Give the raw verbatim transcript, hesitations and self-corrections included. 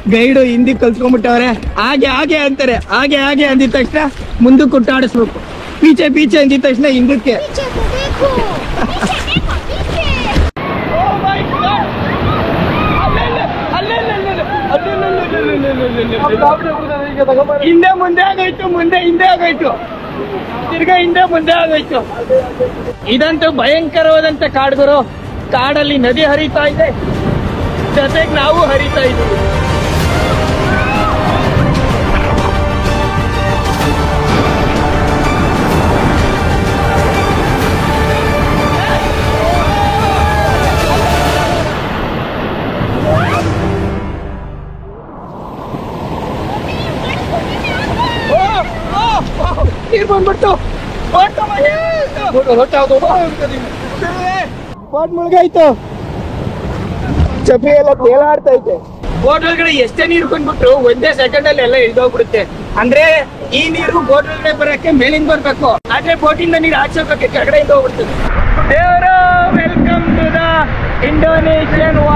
Guide Hindi ಕಲ್ತ್ಕೊಂಡ್ಬಿಟ್ಟವ್ರೆ. ಹಾಗೆ ಹಾಗೆ ಅಂತಾರೆ. ಹಾಗೆ ಹಾಗೆ ಅಂದಿದ ತಕ್ಷಣ ಮುಂದಕ್ಕೆ ಕುಟ್ಟಾಡಿಸ್ಬೇಕು. ಪೀಚೆ ಪೀಚೆ ಅಂದಿದ ತಕ್ಷಣ ಹಿಂದಕ್ಕೆ. ಹಿಂದೆ ಮುಂದೆ ಆಗೋಯ್ತು, ಮುಂದೆ ಹಿಂದೆ ಆಗೋಯ್ತು, ತಿರ್ಗಾ ಹಿಂದೆ ಮುಂದೆ ಆಗೋಯ್ತು. ಇದಂತೂ ಭಯಂಕರವಾದಂತ ಕಾಡುಗಳು. ಕಾಡಲ್ಲಿ ನದಿ ಹರಿತಾ ಇದೆ, ಜೊತೆಗೆ ನಾವು ಹರಿತಾ ಇದ್ದೀವಿ. ನೀರು ಬಂದ್ಬಿಟ್ಟು ಬೋಟ್ ಮುಳುಗಾಯ್ತು. ಚಪ್ಪಿ ಎಲ್ಲ ತೇಲಾಡ್ತೈತೆ. ಬೋಟ್ ಒಳಗಡೆ ಎಷ್ಟೇ ನೀರು ಬಂದ್ಬಿಟ್ರು ಒಂದೇ ಸೆಕೆಂಡ್ ಅಲ್ಲಿ ಎಲ್ಲ ಇಳ್ದೋಗ್ಬಿಡುತ್ತೆ. ಅಂದ್ರೆ ಈ ನೀರು ಬೋಟ್ ಒಳಗಡೆ ಬರಕ್ಕೆ ಮೇಲಿಂದ ಬರ್ಬೇಕು, ಆದ್ರೆ ಬೋಟಿಂದ ನೀರು ಆಚೆ ಹೋಗಕ್ಕೆ ಕೆಳಗಡೆ ಹೋಗ್ಬಿಡ್ತದೆ. ದೇವರ ವೆಲ್ಕಮ್ ಟು ದ ಇಂಡೋನೇಷಿಯನ್